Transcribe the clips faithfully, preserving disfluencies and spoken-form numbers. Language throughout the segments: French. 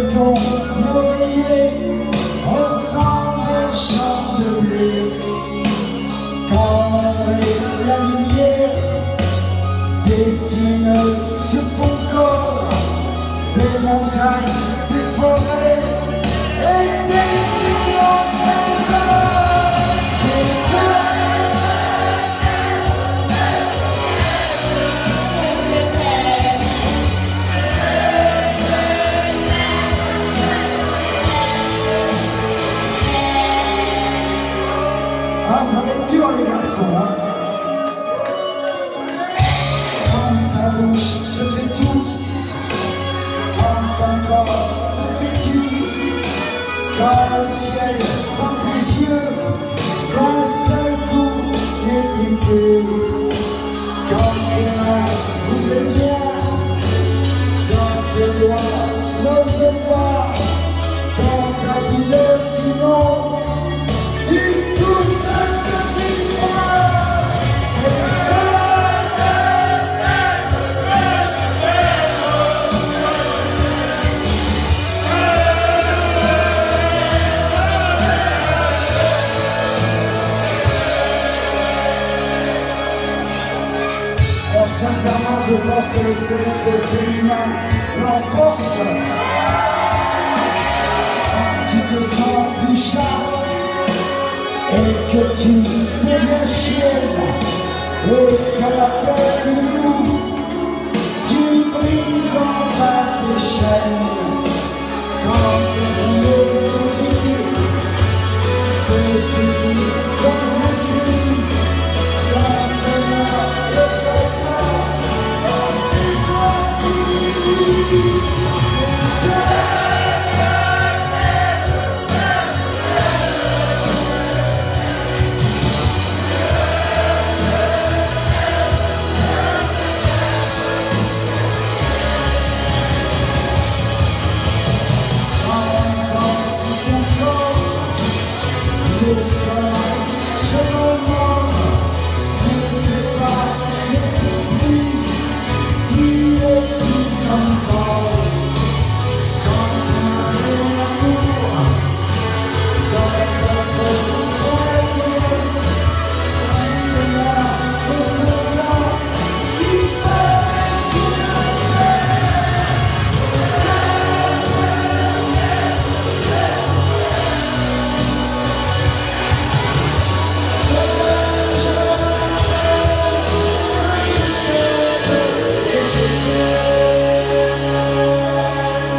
ton oreiller ressemble au champ de blé. Quand la lumière dessine sur ton corps des montagnes, des forêts et des immenses trésors, des terres. Ah, ça va être dur les garçons, hein. Quand ta bouche se fait douce, quand ton corps se fait dur, quand le ciel dans tes yeux d'un seul coup est éteint, quand tes mains voulaient bien, quand tes doigts n'osent pas, quand ta douleur dit non, dis tout un petit point. Sincèrement, je pense que le sexe féminin l'emporte. Tu te sens plus chatte et que tu deviens chienne, et qu'à la paix de nous, tu brises enfin tes chaînes. Quand le sourire se finit dans un cri, quand c'est moi le secret.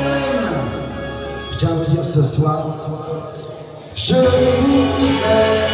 Je tiens à vous dire ce soir, je vous aime.